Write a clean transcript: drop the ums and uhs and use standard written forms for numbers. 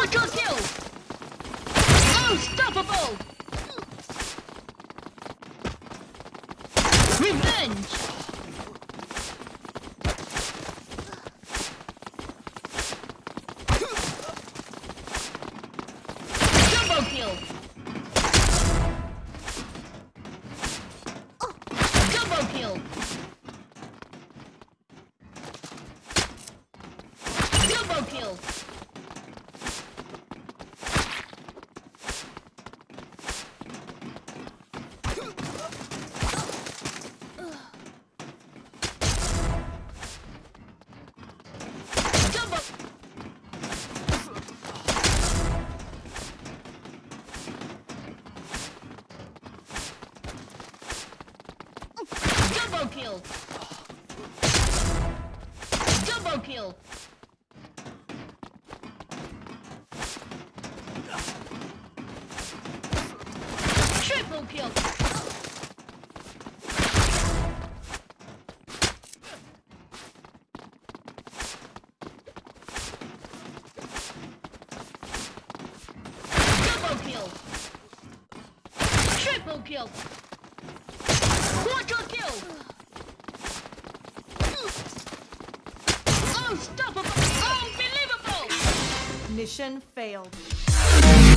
Quadra kill! Unstoppable! Revenge! Double kill! Double kill! Double kill! Double kill! Double kill! Triple kill! Double kill! Triple kill! Quadra kill! Unstoppable! Unbelievable! Mission failed.